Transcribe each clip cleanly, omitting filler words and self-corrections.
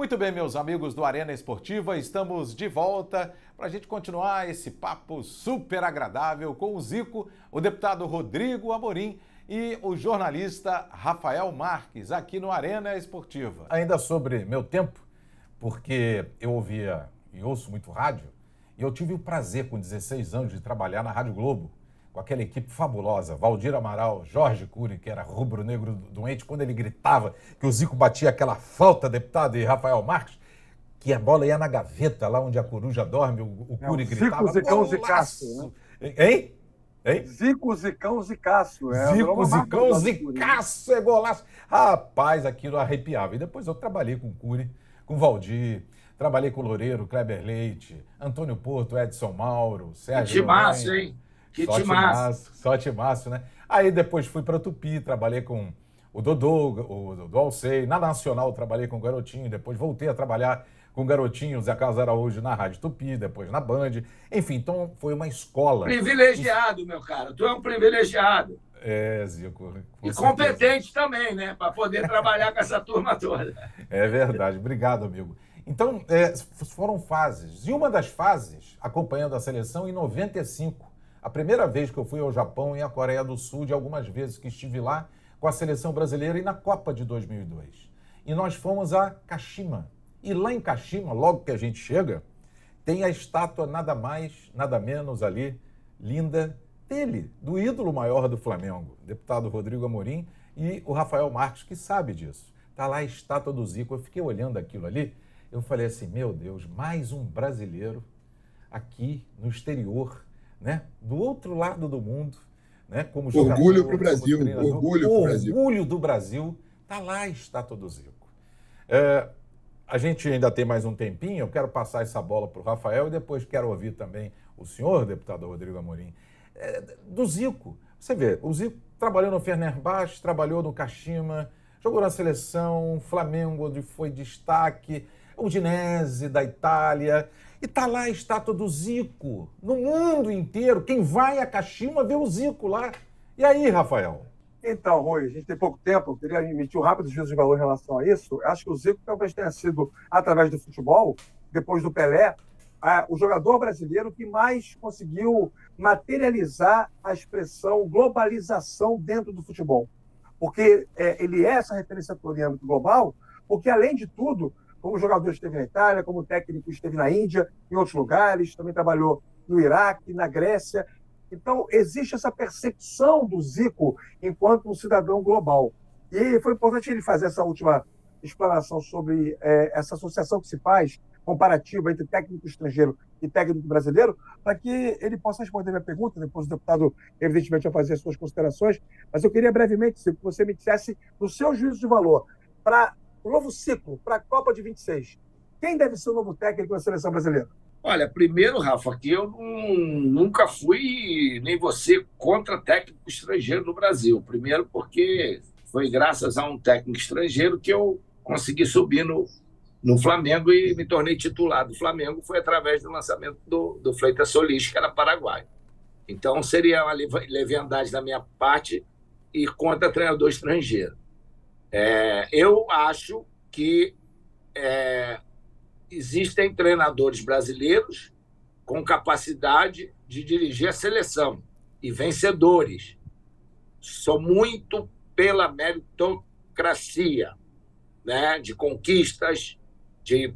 Muito bem, meus amigos do Arena Esportiva, estamos de volta para a gente continuar esse papo super agradável com o Zico, o deputado Rodrigo Amorim e o jornalista Rafael Marques, aqui no Arena Esportiva. Ainda sobre meu tempo, porque eu ouvia e ouço muito rádio, e eu tive o prazer, com 16 anos, de trabalhar na Rádio Globo, com aquela equipe fabulosa, Valdir Amaral, Jorge Cury, que era rubro-negro doente, quando ele gritava que o Zico batia aquela falta, deputado, e Rafael Marques, que a bola ia na gaveta, lá onde a coruja dorme, o Cury gritava... Zico, Zicão, Zicaço, né? Hein? Zico, Zicão, Zicaço. Zico, Zicão, Zicaço, é golaço. Rapaz, aquilo arrepiava. E depois eu trabalhei com o Cury, com o Valdir, trabalhei com o Loureiro, Kleber Leite, Antônio Porto, Edson Mauro, Sérgio... Que timaço, hein? Que timaço. Só timaço, né? Aí depois fui para Tupi, trabalhei com o Dodô, o Alcei. Na Nacional trabalhei com o Garotinho, depois voltei a trabalhar com o Garotinho, o Zé Carlos Araújo na Rádio Tupi, depois na Band. Enfim, então foi uma escola. Privilegiado, meu cara. Tu é um privilegiado. É, Zico. E competente também, né? Para poder trabalhar com essa turma toda. É verdade. Obrigado, amigo. Então, foram fases. E uma das fases, acompanhando a seleção, em 95, a primeira vez que eu fui ao Japão e à Coreia do Sul, de algumas vezes que estive lá com a seleção brasileira e na Copa de 2002. E nós fomos a Kashima. E lá em Kashima, logo que a gente chega, tem a estátua nada mais, nada menos ali, linda, dele, do ídolo maior do Flamengo, deputado Rodrigo Amorim, e o Rafael Marques, que sabe disso. Está lá a estátua do Zico. Eu fiquei olhando aquilo ali, eu falei assim, meu Deus, mais um brasileiro aqui no exterior, né? Do outro lado do mundo, né? Como jogador, orgulho para o Brasil, orgulho do Brasil. Está lá a estátua do Zico. A gente ainda tem mais um tempinho, eu quero passar essa bola para o Rafael e depois quero ouvir também o senhor, deputado Rodrigo Amorim, do Zico. Você vê, o Zico trabalhou no Fenerbahçe, trabalhou no Kashima, jogou na seleção, Flamengo, onde foi destaque, Udinese da Itália, e está lá a estátua do Zico, no mundo inteiro. Quem vai a Kashima vê o Zico lá. E aí, Rafael? Então, Rui, a gente tem pouco tempo, eu queria emitir um rápido juízo de valor em relação a isso. Eu acho que o Zico talvez tenha sido, através do futebol, depois do Pelé, o jogador brasileiro que mais conseguiu materializar a expressão globalização dentro do futebol. Porque ele é essa referência em âmbito global, porque, além de tudo, como jogador esteve na Itália, como técnico esteve na Índia, em outros lugares, também trabalhou no Iraque, na Grécia. Então, existe essa percepção do Zico enquanto um cidadão global. E foi importante ele fazer essa última explanação sobre essa associação que se faz, comparativa entre técnico estrangeiro e técnico brasileiro, para que ele possa responder a minha pergunta. Depois o deputado, evidentemente, vai fazer as suas considerações. Mas eu queria brevemente que você me dissesse, no seu juízo de valor, para o novo ciclo, para a Copa de 26, quem deve ser o novo técnico da seleção brasileira? Olha, primeiro, Rafa, que eu nunca fui, nem você, contra técnico estrangeiro no Brasil. Primeiro porque foi graças a um técnico estrangeiro que eu consegui subir no Flamengo e me tornei titular do Flamengo. Foi através do lançamento do Fleitas Solis, que era paraguaio. Então, seria uma leviandade da minha parte e contra treinador estrangeiro. Eu acho que existem treinadores brasileiros com capacidade de dirigir a seleção e vencedores. Sou muito pela meritocracia, né? De conquistas, de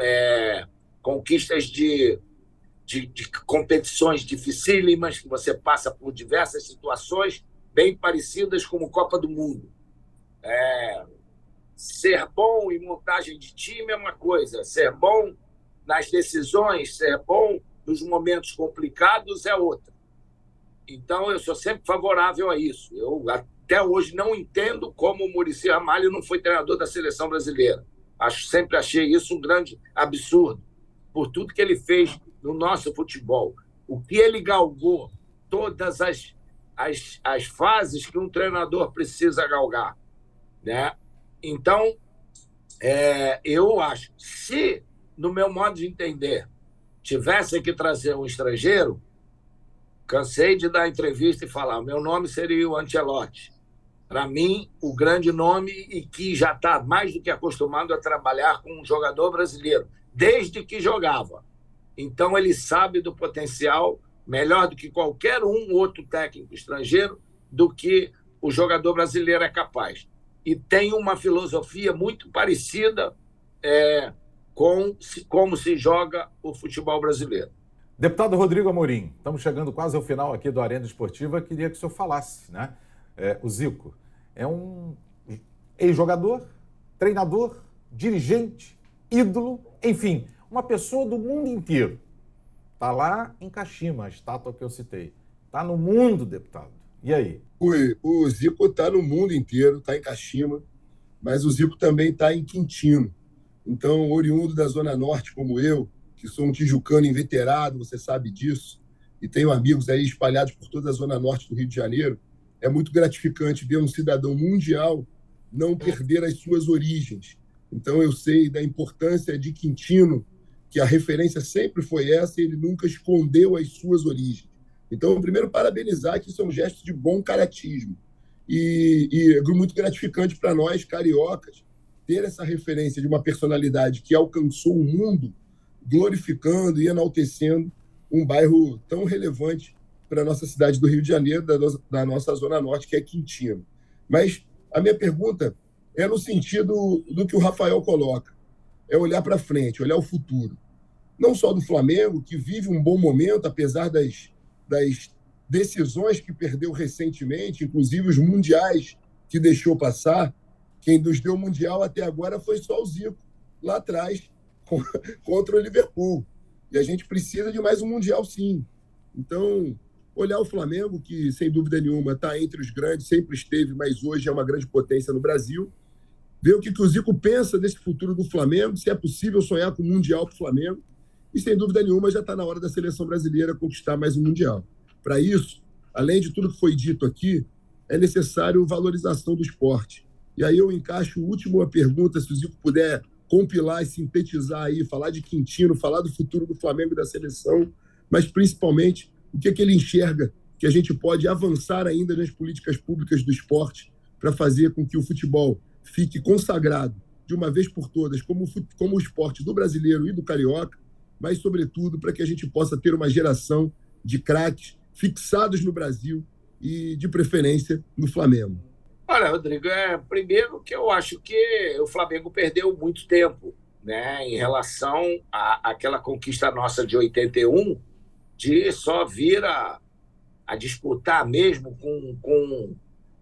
competições dificílimas, que você passa por diversas situações bem parecidas como Copa do Mundo. Ser bom em montagem de time é uma coisa, ser bom nas decisões, ser bom nos momentos complicados é outra. Então, eu sou sempre favorável a isso. Eu até hoje não entendo como o Muricy Ramalho não foi treinador da seleção brasileira. Sempre achei isso um grande absurdo, por tudo que ele fez no nosso futebol. O que ele galgou, todas as fases que um treinador precisa galgar, né? Então, eu acho, se, no meu modo de entender, tivesse que trazer um estrangeiro, cansei de dar entrevista e falar, meu nome seria o Ancelotti. Para mim, o grande nome e que já está mais do que acostumado a trabalhar com um jogador brasileiro, desde que jogava. Então, ele sabe do potencial melhor do que qualquer outro técnico estrangeiro do que o jogador brasileiro é capaz. E tem uma filosofia muito parecida com como se joga o futebol brasileiro. Deputado Rodrigo Amorim, estamos chegando quase ao final aqui do Arena Esportiva. Queria que o senhor falasse, né? O Zico é um ex-jogador, treinador, dirigente, ídolo, enfim, uma pessoa do mundo inteiro. Está lá em Kashima, a estátua que eu citei. Está no mundo, deputado. E aí? O Zico está no mundo inteiro, está em Kashima, mas o Zico também está em Quintino. Então, oriundo da Zona Norte como eu, que sou um tijucano inveterado, você sabe disso, e tenho amigos aí espalhados por toda a Zona Norte do Rio de Janeiro, é muito gratificante ver um cidadão mundial não perder as suas origens. Então, eu sei da importância de Quintino, que a referência sempre foi essa, e ele nunca escondeu as suas origens. Então, primeiro, parabenizar, que isso é um gesto de bom caratismo. E é muito gratificante para nós, cariocas, ter essa referência de uma personalidade que alcançou o mundo, glorificando e enaltecendo um bairro tão relevante para a nossa cidade do Rio de Janeiro, da nossa Zona Norte, que é Quintino. Mas a minha pergunta é no sentido do que o Rafael coloca, é olhar para frente, olhar o futuro. Não só do Flamengo, que vive um bom momento, apesar das decisões que perdeu recentemente, inclusive os mundiais que deixou passar. Quem nos deu o mundial até agora foi só o Zico, lá atrás, contra o Liverpool. E a gente precisa de mais um mundial, sim. Então, olhar o Flamengo, que sem dúvida nenhuma está entre os grandes, sempre esteve, mas hoje é uma grande potência no Brasil, ver o que o Zico pensa desse futuro do Flamengo, se é possível sonhar com o mundial para o Flamengo. E, sem dúvida nenhuma, já está na hora da seleção brasileira conquistar mais um mundial. Para isso, além de tudo que foi dito aqui, é necessário valorização do esporte. E aí eu encaixo a última pergunta, se o Zico puder compilar e sintetizar aí, falar de Quintino, falar do futuro do Flamengo e da seleção, mas principalmente o que ele enxerga que a gente pode avançar ainda nas políticas públicas do esporte para fazer com que o futebol fique consagrado de uma vez por todas como o esporte do brasileiro e do carioca, mas, sobretudo, para que a gente possa ter uma geração de craques fixados no Brasil e, de preferência, no Flamengo. Olha, Rodrigo, primeiro que eu acho que o Flamengo perdeu muito tempo, né, em relação àquela conquista nossa de 81, de só vir a disputar mesmo com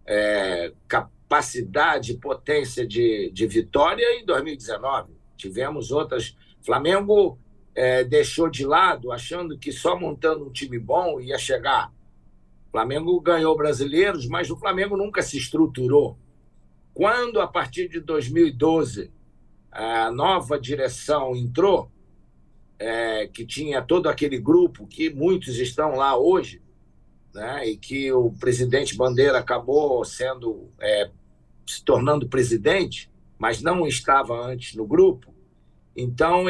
capacidade e potência de vitória em 2019. Tivemos outras. Flamengo deixou de lado, achando que só montando um time bom ia chegar. O Flamengo ganhou brasileiros, mas o Flamengo nunca se estruturou. Quando, a partir de 2012, a nova direção entrou, que tinha todo aquele grupo, que muitos estão lá hoje, né, e que o presidente Bandeira acabou se tornando presidente, mas não estava antes no grupo. Então,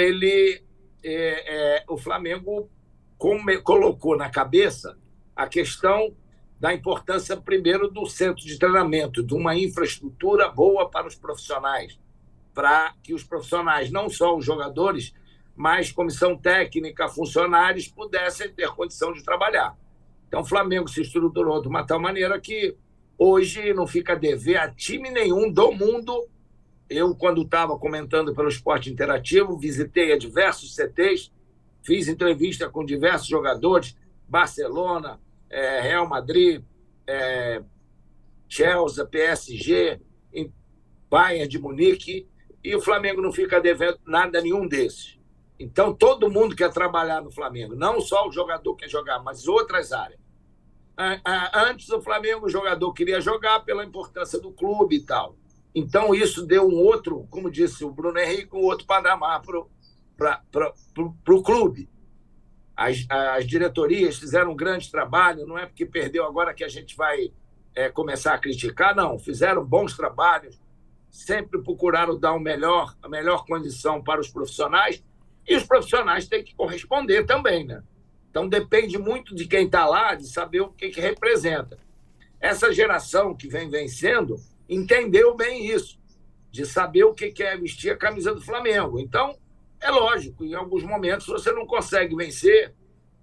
o Flamengo colocou na cabeça a questão da importância, primeiro, do centro de treinamento, de uma infraestrutura boa para os profissionais, para que os profissionais, não só os jogadores, mas comissão técnica, funcionários, pudessem ter condição de trabalhar. Então, o Flamengo se estruturou de uma tal maneira que hoje não fica a dever a time nenhum do mundo. Eu, quando estava comentando pelo Esporte Interativo, visitei a diversos CTs, fiz entrevista com diversos jogadores, Barcelona, Real Madrid, Chelsea, PSG, Bayern de Munique, e o Flamengo não fica devendo nada a nenhum desses. Então, todo mundo quer trabalhar no Flamengo, não só o jogador quer jogar, mas outras áreas. Antes, o Flamengo, o jogador queria jogar pela importância do clube e tal. Então, isso deu um outro, como disse o Bruno Henrique, um outro patamar para o clube. As diretorias fizeram um grande trabalho, não é porque perdeu agora que a gente vai começar a criticar, não. Fizeram bons trabalhos, sempre procuraram dar a melhor condição para os profissionais, e os profissionais têm que corresponder também, né? Então, depende muito de quem está lá, de saber o que representa. essa geração que vem vencendo entendeu bem isso, de saber o que é vestir a camisa do Flamengo. Então, é lógico, em alguns momentos você não consegue vencer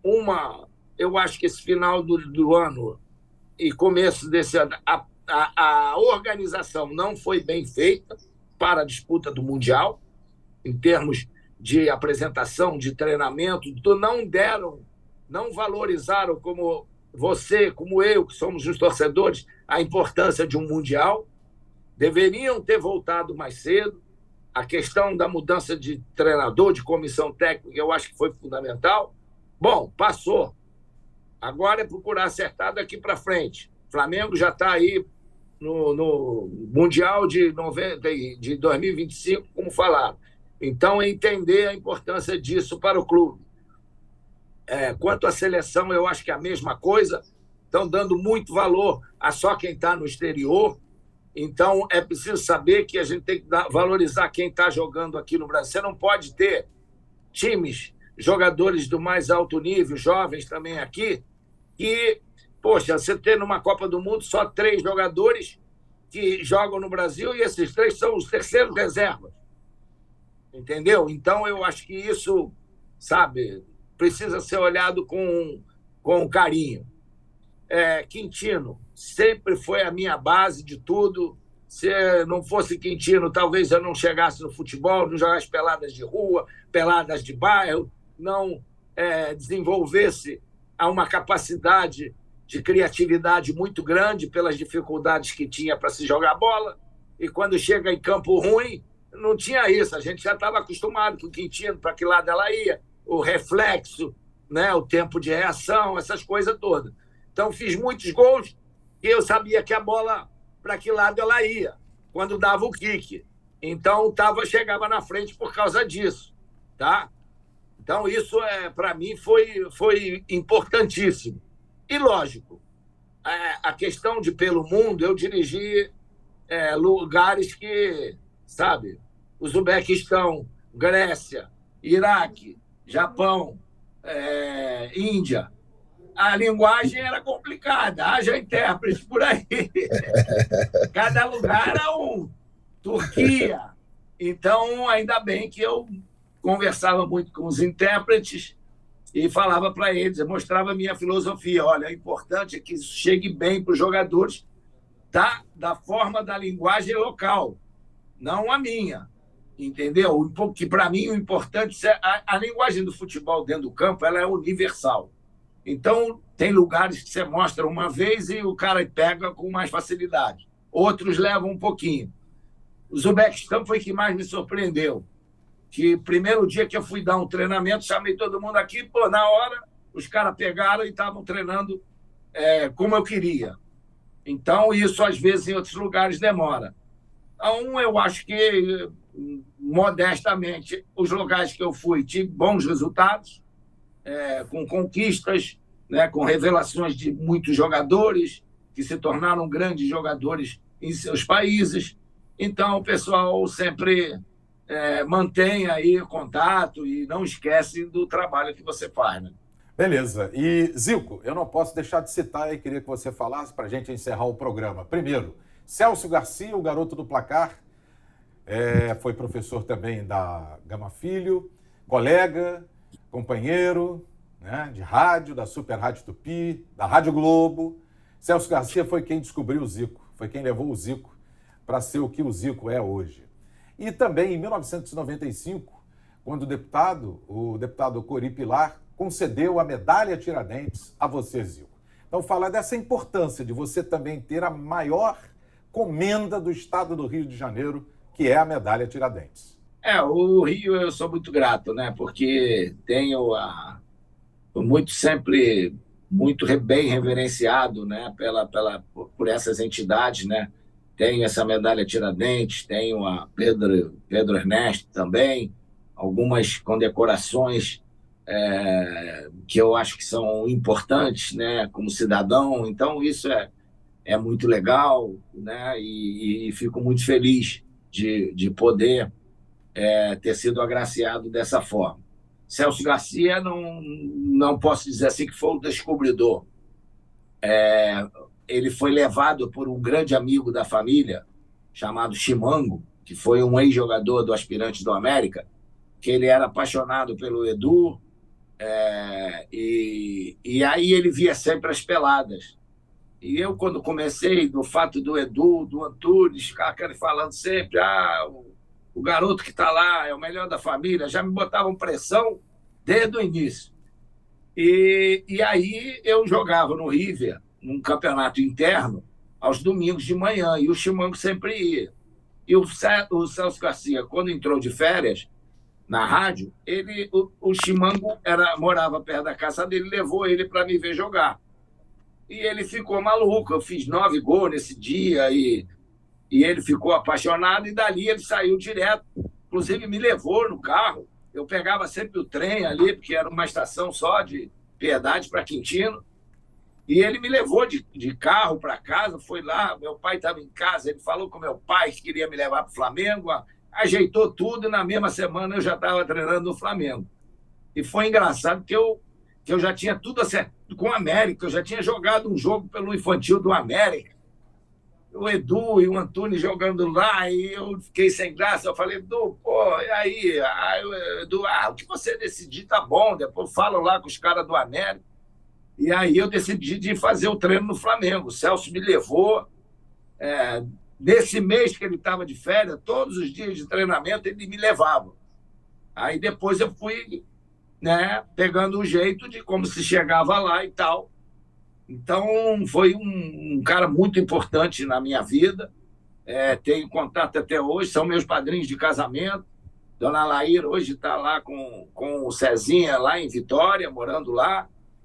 eu acho que esse final do ano e começo desse ano, a organização não foi bem feita para a disputa do Mundial, em termos de apresentação, de treinamento, não valorizaram como você, como eu, que somos os torcedores, a importância de um Mundial. Deveriam ter voltado mais cedo. A questão da mudança de treinador, de comissão técnica, eu acho que foi fundamental. Bom, passou. Agora é procurar acertar daqui para frente. O Flamengo já está aí no Mundial de 2025, como falaram. Então, é entender a importância disso para o clube. Quanto à seleção, eu acho que é a mesma coisa. Estão dando muito valor a só quem está no exterior. Então, é preciso saber que a gente tem que valorizar quem está jogando aqui no Brasil. Você não pode ter times, jogadores do mais alto nível, jovens também aqui, que, poxa, você tem numa Copa do Mundo só 3 jogadores que jogam no Brasil e esses 3 são os terceiros reservas. Entendeu? Então, eu acho que isso, sabe, precisa ser olhado com carinho. Quintino sempre foi a minha base de tudo. Se não fosse Quintino, talvez eu não chegasse no futebol, não jogasse peladas de rua, peladas de bairro, não desenvolvesse uma capacidade de criatividade muito grande pelas dificuldades que tinha para se jogar bola. E quando chega em campo ruim, não tinha isso. A gente já estava acostumado com o Quintino, para que lado ela ia, o reflexo, né, o tempo de reação, essas coisas todas. Então, fiz muitos gols e eu sabia que a bola, para que lado ela ia, quando dava o kick. Então, chegava na frente por causa disso. Tá? Então, isso, para mim, foi importantíssimo. E, lógico, a questão de pelo mundo, eu dirigi lugares que, sabe, Uzbequistão, Grécia, Iraque, Japão, Índia. A linguagem era complicada, haja intérprete por aí. Cada lugar era Turquia. Então, ainda bem que eu conversava muito com os intérpretes e falava para eles, eu mostrava a minha filosofia. Olha, o importante é que isso chegue bem para os jogadores da forma da linguagem local, não a minha. Entendeu? Que para mim o importante é a linguagem do futebol dentro do campo, ela é universal. Então, tem lugares que você mostra uma vez e o cara pega com mais facilidade. Outros levam um pouquinho. O Uzbequistão foi o que mais me surpreendeu. Que primeiro dia que eu fui dar um treinamento, chamei todo mundo aqui, na hora, os caras pegaram e estavam treinando como eu queria. Então, isso, às vezes, em outros lugares demora. Então, eu acho que, modestamente, os lugares que eu fui, tive bons resultados, com conquistas, né, com revelações de muitos jogadores que se tornaram grandes jogadores em seus países. Então, o pessoal sempre mantém aí o contato e não esquece do trabalho que você faz, né? Beleza. E, Zico, eu não posso deixar de citar e queria que você falasse para a gente encerrar o programa. Primeiro, Celso Garcia, o garoto do placar, foi professor também da Gama Filho, colega, companheiro, né, de rádio, da Super Rádio Tupi, da Rádio Globo. Celso Garcia foi quem descobriu o Zico, foi quem levou o Zico para ser o que o Zico é hoje. E também, em 1995, quando o deputado Cori Pilar concedeu a medalha Tiradentes a você, Zico. Então, falar dessa importância de você também ter a maior comenda do estado do Rio de Janeiro, que é a medalha Tiradentes. O Rio eu sou muito grato, né? Porque tenho sempre muito bem reverenciado, né? Por essas entidades, né? Tenho essa medalha Tiradentes, tenho a Pedro Ernesto também, algumas condecorações que eu acho que são importantes, né? Como cidadão. Então, isso é muito legal, né? E fico muito feliz de poder ter sido agraciado dessa forma. Celso Garcia, não posso dizer assim que foi o descobridor. ele foi levado por um grande amigo da família, chamado Chimango, que foi um ex-jogador do Aspirantes do América, que ele era apaixonado pelo Edu, e aí ele via sempre as peladas. E eu, quando comecei, do fato do Edu, do Antunes, ficar falando sempre, o garoto que está lá é o melhor da família, já me botavam pressão desde o início. E aí eu jogava no River, num campeonato interno, aos domingos de manhã, e o Chimango sempre ia. E o Celso Garcia, quando entrou de férias na rádio, o Chimango morava perto da casa dele, levou ele para me ver jogar. E ele ficou maluco, eu fiz 9 gols nesse dia, e ele ficou apaixonado, e dali ele saiu direto. Inclusive me levou no carro, eu pegava sempre o trem ali, porque era uma estação só de Piedade para Quintino, e ele me levou de carro para casa, foi lá, meu pai estava em casa, ele falou com meu pai que queria me levar para o Flamengo, ajeitou tudo, e na mesma semana eu já estava treinando no Flamengo. E foi engraçado que eu já tinha tudo acertado com o América, eu já tinha jogado um jogo pelo infantil do América, o Edu e o Antunes jogando lá, e eu fiquei sem graça. Eu falei, Edu, pô, e aí? Edu, o que você decidir tá bom, depois falo lá com os caras do América. E aí eu decidi de fazer o treino no Flamengo. O Celso me levou. Nesse mês que ele estava de férias, todos os dias de treinamento, ele me levava. Aí depois eu fui, pegando o jeito de como se chegava lá e tal. Então, foi um cara muito importante na minha vida. Tenho contato até hoje, são meus padrinhos de casamento. Dona Laíra hoje está lá com o Cezinha, lá em Vitória, morando lá.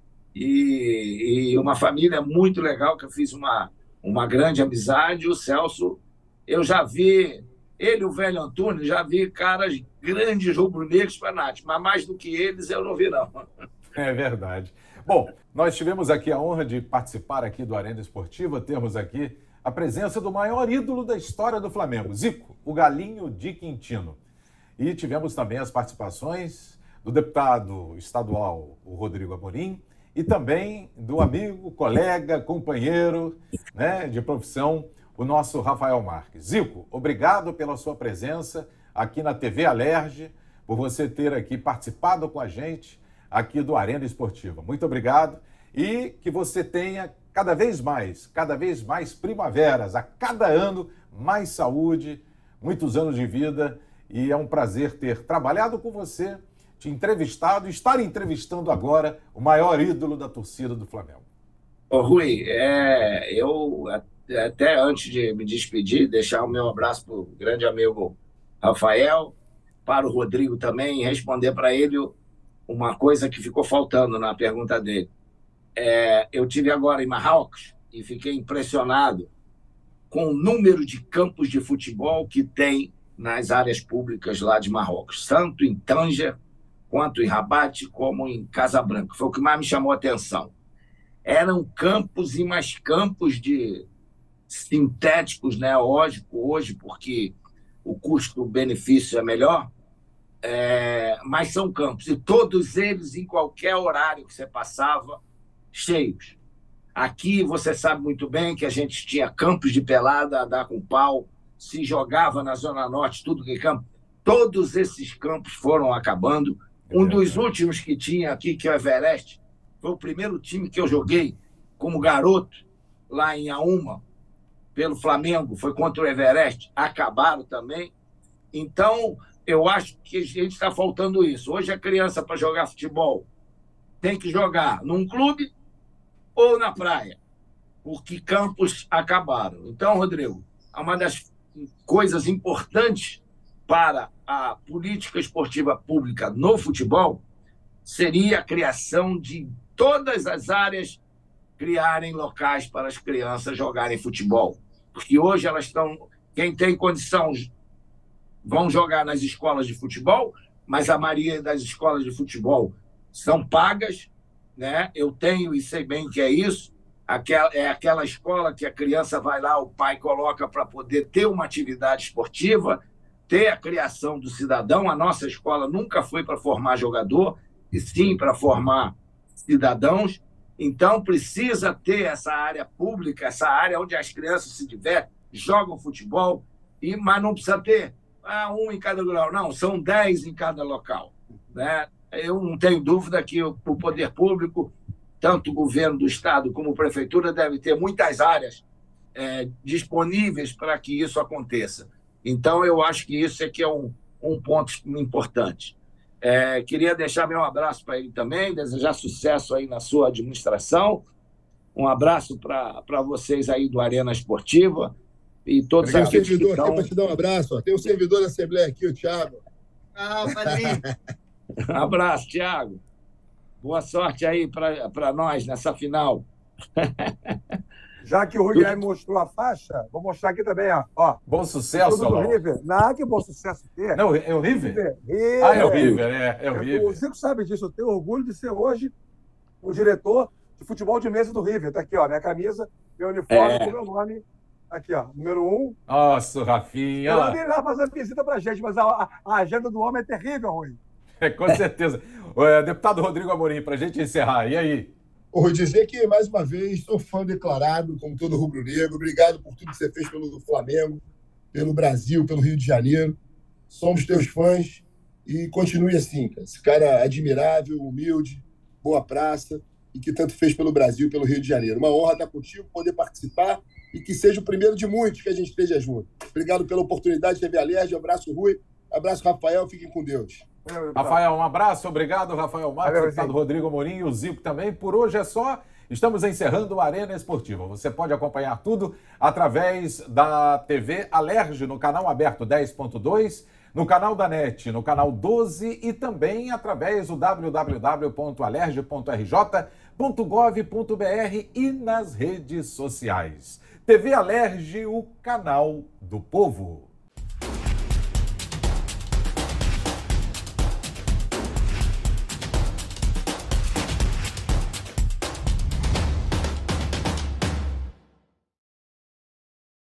E uma família muito legal, que eu fiz uma grande amizade. O Celso, eu já vi, ele e o velho Antunes, já vi caras grandes rubro-negros fanáticos, mas mais do que eles eu não vi, não. É verdade. Bom, nós tivemos aqui a honra de participar aqui do Arena Esportiva, termos aqui a presença do maior ídolo da história do Flamengo, Zico, o Galinho de Quintino. E tivemos também as participações do deputado estadual, o Rodrigo Amorim, e também do amigo, colega, companheiro, de profissão, o nosso Rafael Marques. Zico, obrigado pela sua presença aqui na TV Alerj, por você ter aqui participado com a gente aqui do Arena Esportiva. Muito obrigado, e que você tenha cada vez mais primaveras, a cada ano mais saúde, muitos anos de vida, e é um prazer ter trabalhado com você, te entrevistado e estar entrevistando agora o maior ídolo da torcida do Flamengo. Ô Rui, eu até antes de me despedir, deixar o meu abraço para o grande amigo Rafael, para o Rodrigo também, e responder para ele uma coisa que ficou faltando na pergunta dele. Eu tive agora em Marrocos e fiquei impressionado com o número de campos de futebol que tem nas áreas públicas lá de Marrocos, tanto em Tanger, quanto em Rabat, como em Casablanca. Foi o que mais me chamou a atenção. Eram campos e mais campos de sintéticos, lógico, hoje, porque o custo-benefício é melhor, mas são campos, e todos eles, em qualquer horário que você passava, cheios. Aqui você sabe muito bem que a gente tinha campos de pelada, a dar com pau, se jogava na Zona Norte, tudo que campo. Todos esses campos foram acabando. Um dos últimos que tinha aqui, que é o Everest, foi o primeiro time que eu joguei como garoto, lá em Auma, pelo Flamengo, foi contra o Everest. Acabaram também. Então, eu acho que a gente está faltando isso. Hoje a criança, para jogar futebol, tem que jogar num clube ou na praia, porque campos acabaram. Então, Rodrigo, uma das coisas importantes para a política esportiva pública no futebol seria a criação de todas as áreas, criarem locais para as crianças jogarem futebol. Porque hoje elas estão... Quem tem condição vão jogar nas escolas de futebol, mas a maioria das escolas de futebol são pagas, Eu tenho e sei bem o que é isso. É aquela escola que a criança vai lá, o pai coloca para poder ter uma atividade esportiva, ter a criação do cidadão. A nossa escola nunca foi para formar jogador, e sim para formar cidadãos. Então, precisa ter essa área pública, essa área onde as crianças se divertem, jogam futebol, mas não precisa ter um em cada lugar. Não, são 10 em cada local. Né? Eu não tenho dúvida que o poder público, tanto o governo do Estado como a Prefeitura, deve ter muitas áreas disponíveis para que isso aconteça. Então, eu acho que isso aqui é um ponto importante. Queria deixar meu abraço para ele também, desejar sucesso aí na sua administração. Um abraço para vocês aí do Arena Esportiva e todos aqueles que estão... Tem um servidor aqui para te dar um abraço. Tem um servidor da Assembleia aqui, o Thiago. Padrinho. Um abraço, Thiago. Boa sorte aí para nós nessa final. Já que o Rui Guilherme mostrou a faixa, vou mostrar aqui também, ó. Bom sucesso, do River. Não, que bom sucesso ter. Não, é o River? River. Ah, é o River, é o River. O Zico sabe disso, eu tenho orgulho de ser hoje o diretor de futebol de mesa do River. Tá aqui, ó, minha camisa, meu uniforme com meu nome. Aqui, ó, número 1. Nossa, Rafinha. Eu não vim lá fazer visita pra gente, mas a agenda do homem é terrível, Rui. Com certeza. Deputado Rodrigo Amorim, pra gente encerrar, e aí? Vou dizer que, mais uma vez, sou fã declarado, como todo rubro-negro. Obrigado por tudo que você fez pelo Flamengo, pelo Brasil, pelo Rio de Janeiro. Somos teus fãs e continue assim, cara. Esse cara admirável, humilde, boa praça e que tanto fez pelo Brasil e pelo Rio de Janeiro. Uma honra estar contigo, poder participar e que seja o primeiro de muitos que a gente esteja junto. Obrigado pela oportunidade, TV Alerj. Abraço, Rui. Abraço, Rafael. Fiquem com Deus. Rafael, um abraço. Obrigado, Rafael Marques, deputado Rodrigo Amorim e o Zico também. Por hoje é só. Estamos encerrando a Arena Esportiva. Você pode acompanhar tudo através da TV Alerj, no canal aberto 10.2, no canal da NET, no canal 12 e também através do www.alerj.rj.gov.br e nas redes sociais. TV Alerj, o canal do povo.